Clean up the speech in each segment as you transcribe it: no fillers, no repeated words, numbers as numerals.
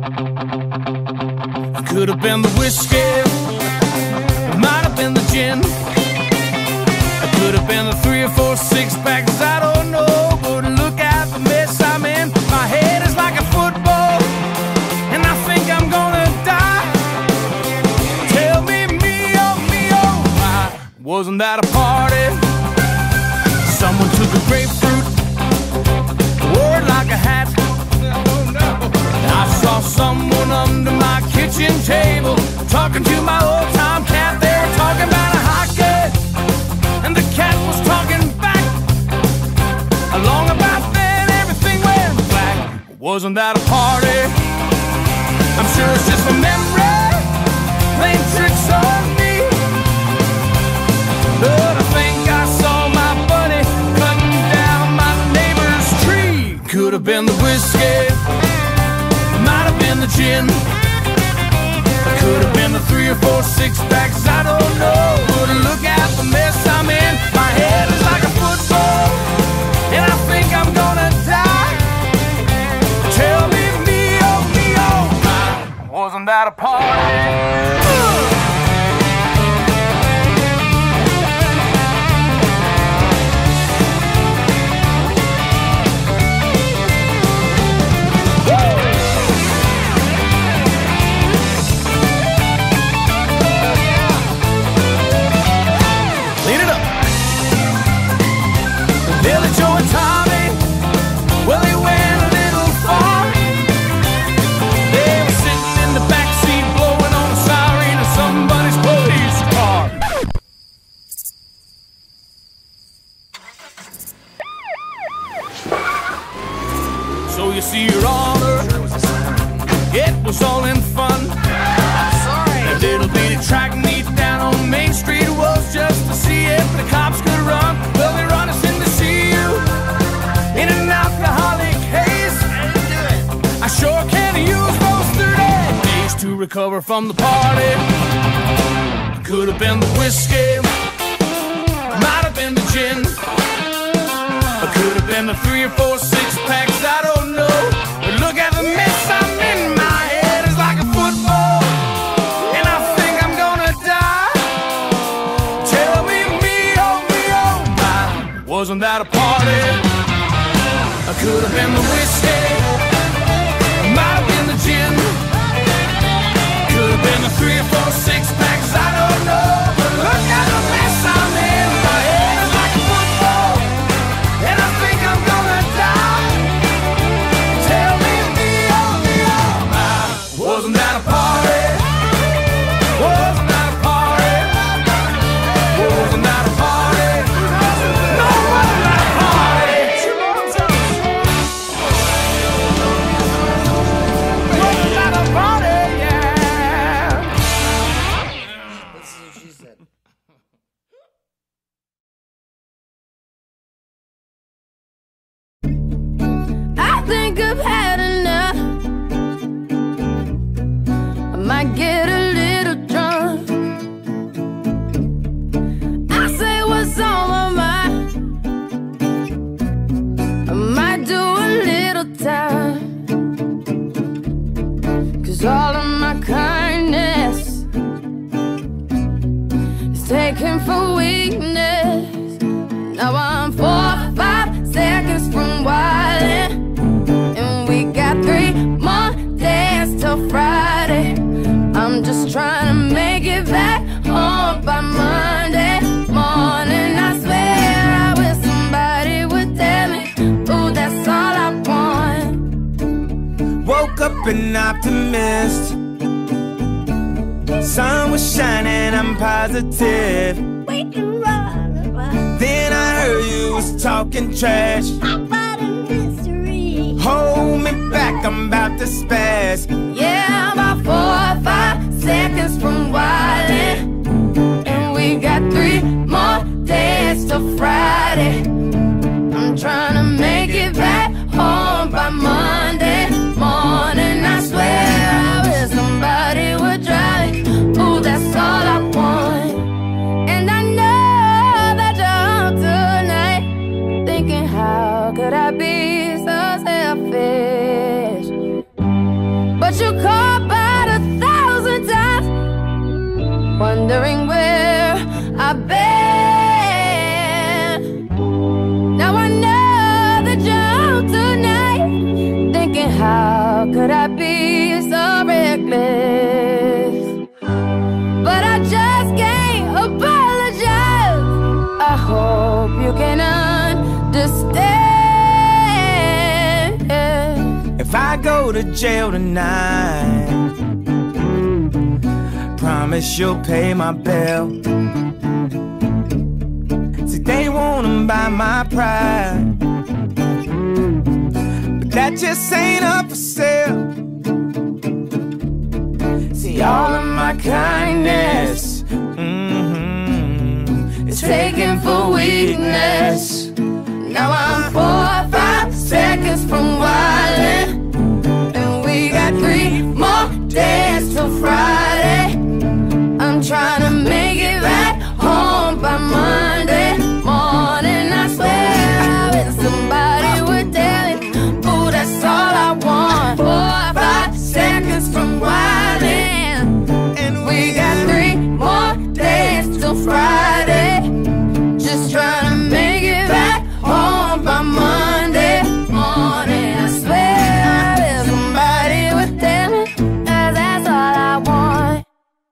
It could have been the whiskey, it might have been the gin. It could have been the 3 or 4 6-packs, I don't know. But look at the mess I'm in. My head is like a football, and I think I'm gonna die. Tell me, why wasn't that a party? Someone took a grapefruit, wore it like a hat. I saw someone under my kitchen table talking to my old-time cat. They were talking about a hockey, and the cat was talking back. Along about then, everything went black. Wasn't that a party? I'm sure it's just a memory playing tricks on me. But I think I saw my buddy cutting down my neighbor's tree. Could have been the whiskey, might have been the gin. Could have been the 3 or 4 6-packs, I don't know. But look at the mess I'm in. My head is like a football, and I think I'm gonna die. Tell me, wasn't that a party? Billy Joe and Tommy, well, they went a little far. They were sitting in the backseat blowing on the siren of somebody's police car. So you see, Your Honor, it was all in fun. A little bitty track meet down on Main Street was just to see if the cops could run. Well, they run us in to see you in an alcoholic haze. I sure can use those 30 days to recover from the party. Could have been the whiskey, might have been the gin. Could have been the 3 or 4 6-packs, I don't know. But look at the mess I'm in. My head is like a football, and I think I'm gonna die. Tell me, why wasn't that a party? Could have been the whiskey, might have been the gin. Could have been the 3 or 4 6-packs, I don't know. But look at the mess I'm in. My head is like a football, and I think I'm gonna die. Tell me, wasn't that a party? Wasn't that a party? Wasn't that a party? No, wasn't that a party? Wasn't that a party? Yeah. This is what she said. I think I've had enough. I might get a little drunk. I say what's on my mind. I might do a little time. 'Cause all of my kindness is taken for weakness. Now I'm 4 or 5 seconds from wildin', and we got 3 more days till Friday. I'm just trying to make it back home by Monday morning. I swear I wish somebody would tell me, ooh, that's all I want. Woke up an optimist. Sun was shining, I'm positive. Then I heard you was talking trash. Hold me back, I'm about to spaz. Yeah, about 4 or 5 seconds from wildin', and we got 3 more days till Friday. I'm trying to make it back home by Monday morning. I swear I wish somebody would drive me. Ooh, that's all I want. And I know that you're up tonight, thinking, how could I be so selfish? But you be so reckless, but I just can't apologize. I hope you can understand. If I go to jail tonight, promise you'll pay my bill. See, they wanna buy my pride, but that just ain't up for sale. See, all of my kindness is taken for weakness. Now I'm 4 or 5 seconds from wildin', and we got 3 more days till Friday. I'm trying to make it back home by Monday morning. I swear I wish somebody would tell it. Ooh, that's all I want. 4 or 5 seconds from wildin', and we got 3 more days till Friday. Just trying to make it back home by Monday morning. I swear I wish somebody would tell me, 'cause that's all I want.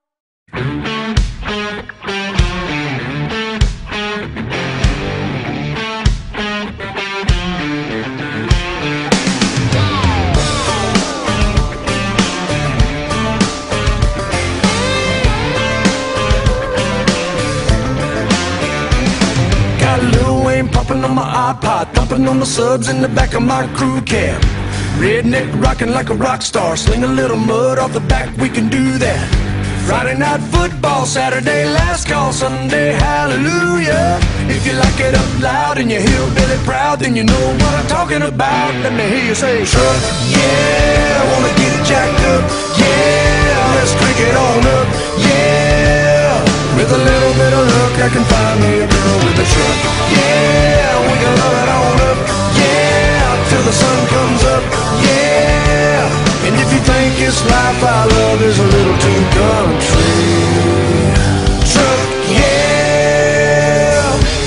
Got Lil Wayne popping on my iPod, thumping on the subs in the back of my crew cab. Redneck rocking like a rock star, sling a little mud off the back, we can do that. Friday night football, Saturday last call, Sunday hallelujah. If you like it up loud and you're hillbilly proud, then you know what I'm talking about. Let me hear you say, truck, yeah, I wanna get it jacked up, yeah, let's crank it on up, yeah. With a little bit of luck, I can find me a girl with a truck, yeah, we can love it on up, yeah, till the sun comes up, yeah. And if you think this life I love is a little too country, truck, yeah.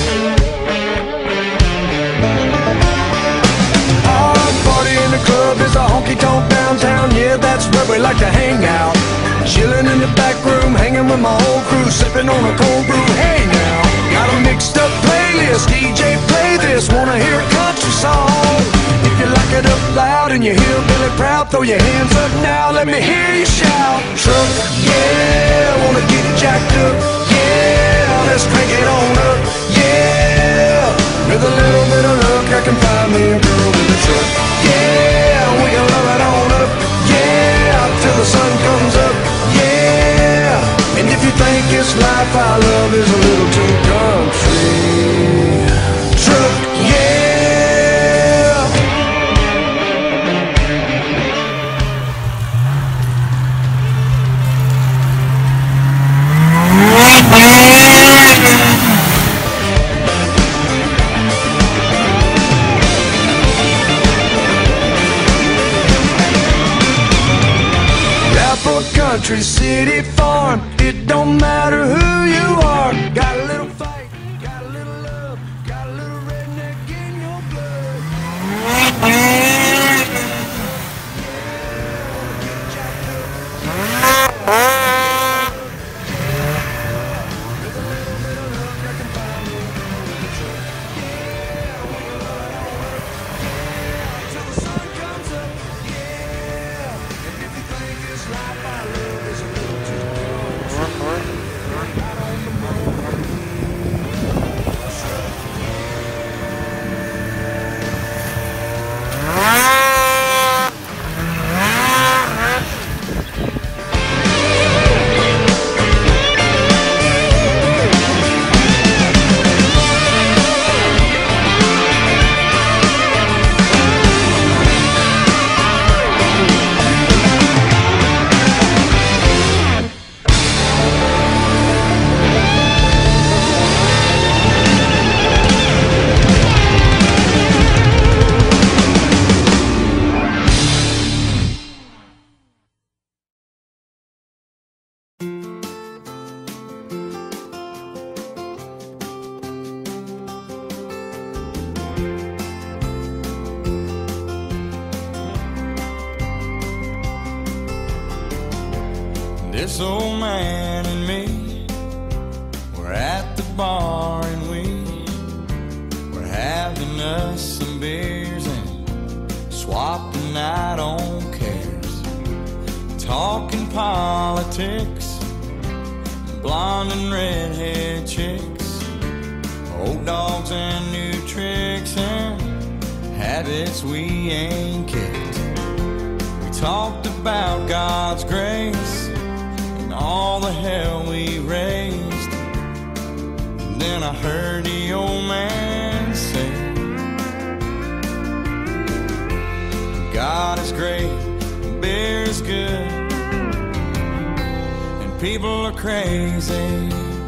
Our party in the club is a honky-tonk downtown, yeah, that's where we like to hang out. Chilling in the back room, hanging with my whole crew, sipping on a cold brew, hey now. Got a mixed up playlist, DJ play this, wanna hear a country song. If you like it up loud and you're hillbilly proud, throw your hands up now, let me hear you shout. Truck, yeah, wanna get it jacked up, yeah, let's crank it on up, yeah. With a little bit of luck, I can find me a girl with a truck, yeah, we can love it on up, yeah, till the sun comes up, yeah. And if you think this life I love is a little too country, truck, yeah. Country, city, farm, it don't matter who you are. Got a little fight, got a little love, got a little redneck in your blood. This old man and me were at the bar and we were having us some beers and swapping out on cares, talking politics, blonde and redhead chicks, old dogs and new tricks and habits we ain't kicked. We talked about God's grace and all the hell we raised. And then I heard the old man say, God is great, beer is good, and people are crazy.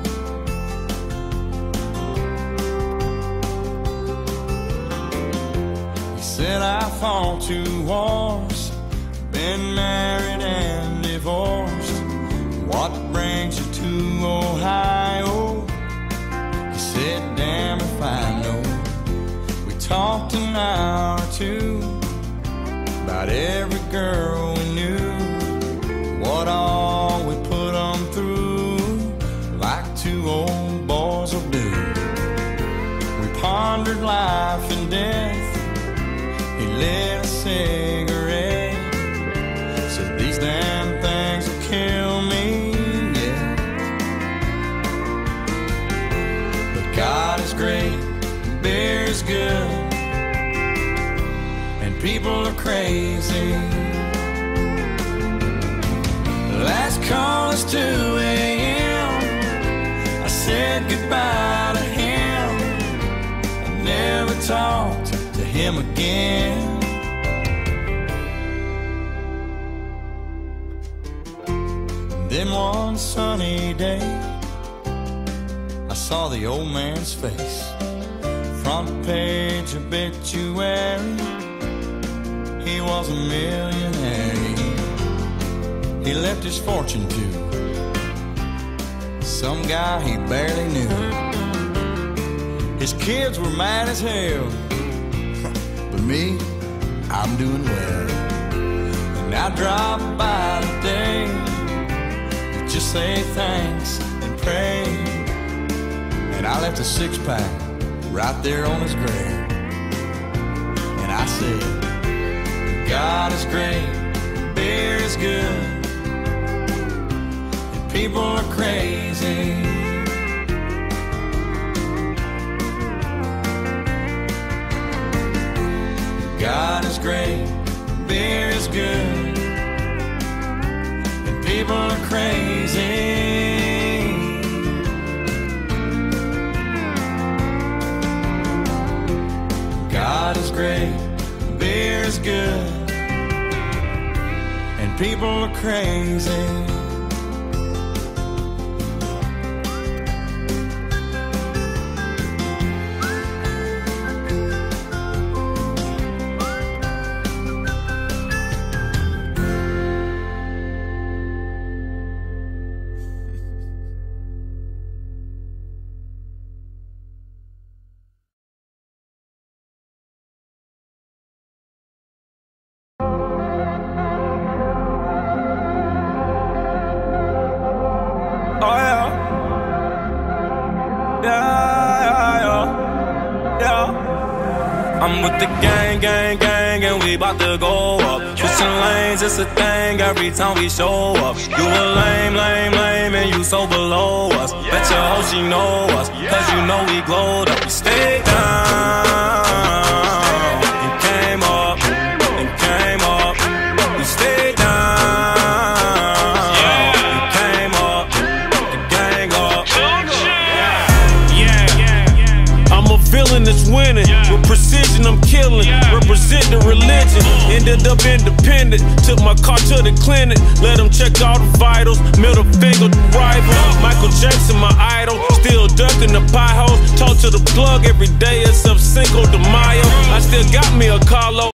He said I fought 2 wars, been married and divorced. What brings you to Ohio? He said, damn if I know. We talked an hour or 2 about every girl we knew, what all we put them through, like 2 old boys will do. We pondered life and death. He lit a cigarette, said these damn things will kill me, yeah. But God is great, beer is good, and people are crazy. Last call is 2 a.m. I said goodbye to him. I never talked to him again. Then one sunny day, I saw the old man's face, front page obituary. He was a millionaire. He left his fortune to some guy he barely knew. His kids were mad as hell, but me, I'm doing well. And I drop by today to just say thanks and pray. And I left a 6-pack right there on his grave. And I said, God is great, beer is good, and people are crazy. God is great, beer is good, and people are crazy. God is great, beer is good, and people are crazy. I'm with the gang, and we bout to go up. Switching lanes, it's a thing every time we show up. You a lame, and you so below us. Bet your hoe she know us, cause you know we glowed up. We stayed down, and came up, We stayed down, and came up, and gang up. Yeah, I'm a villain that's winning. With precision, I'm killing. Represent the religion. Ended up independent. Took my car to the clinic. Let them check all the vitals. Middle finger to rival. Michael Jackson, my idol. Still ducking the potholes. Talk to the plug every day except Cinco de Mayo. I still got me a Carlo.